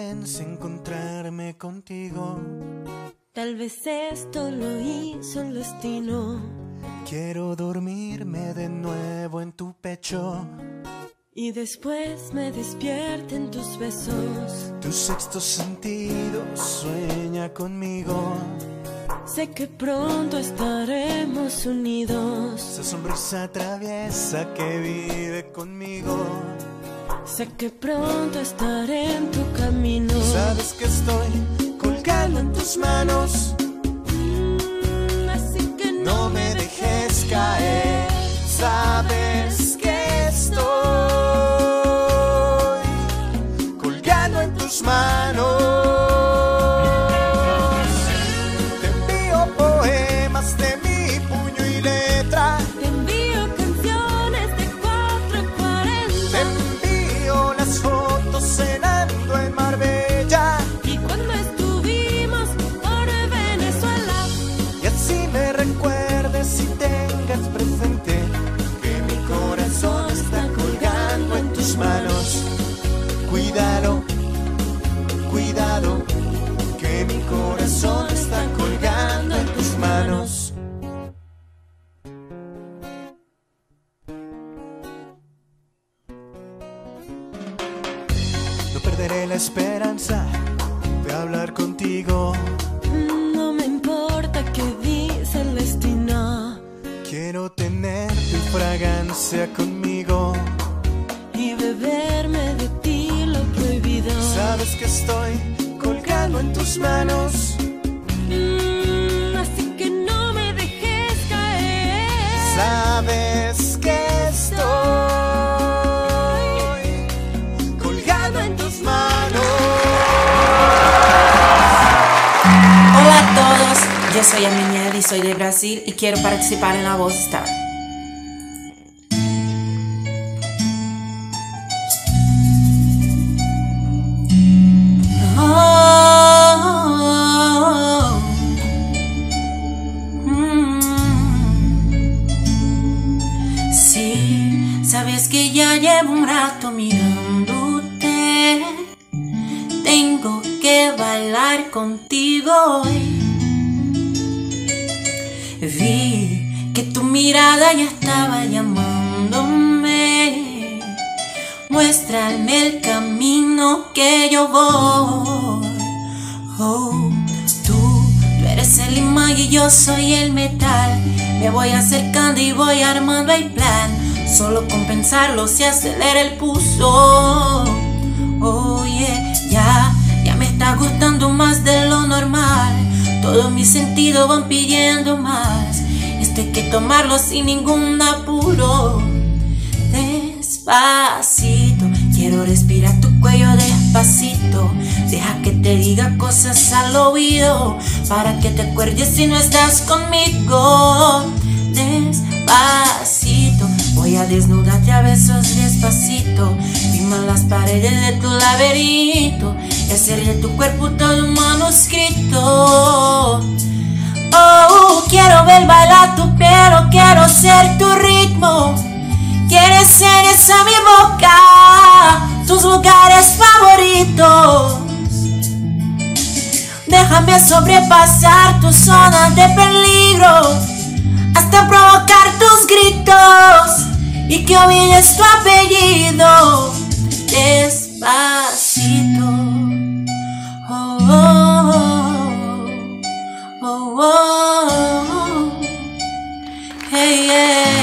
comience a encontrarme contigo. Tal vez esto lo hizo el destino. Quiero dormirme de nuevo en tu pecho y después me despierten tus besos. Tu sexto sentido sueña conmigo. Sé que pronto estaremos unidos. Esa sonrisa traviesa que vive conmigo. Sé que pronto estaré en tu camino. Sabes que estoy colgando en tus manos, así que no me dejes caer. Sabes que estoy colgando en tus manos. Te envío poemas de mi puño y letra. te envío canciones de 4:40. Te envío las fotos cenando en Marbella Y cuando estuvimos por Venezuela. y así me recuerdes y tengas presente que mi corazón está colgando en tus manos. Cuídalo, cuidado, que mi corazón está colgando en tus manos. No perderé la esperanza de hablar contigo. No me importa qué dice el destino. Quiero tener tu fragancia conmigo Y beberme de ti lo prohibido. Sabes que estoy colgando en tus manos. Así que no me dejes caer. Sabes que estoy colgando en tus manos. Hola a todos, yo soy Aminiel y soy de Brasil y quiero participar en La Voz Star. Sí, sabes que ya llevo un rato mirándote. Tengo que bailar contigo hoy. Vi que tu mirada ya estaba llamándome. Muéstrame el camino que yo voy. Oh, tú eres el imán y yo soy el metal. Me voy acercando y voy armando el plan. Solo con pensarlo se acelera el pulso. Oh yeah, ya me está gustando más de lo normal. Todos mis sentidos van pidiendo más. Esto hay que tomarlo sin ningún apuro. Despacito, quiero respirar tu cuello despacito. Deja que te diga cosas al oído, para que te acuerdes si no estás conmigo. Despacito, voy a desnudarte a besos despacito. Firma las paredes de tu laberinto y hacer de tu cuerpo todo un manuscrito. Oh, quiero ver bailar tu pelo, quiero ser tu ritmo. Quieres ser esa mi boca, tus lugares favoritos. Déjame sobrepasar tus zonas de peligro, hasta provocar tus gritos y que olvides tu apellido. Despacito. Oh, oh, oh, oh, oh. Hey, yeah.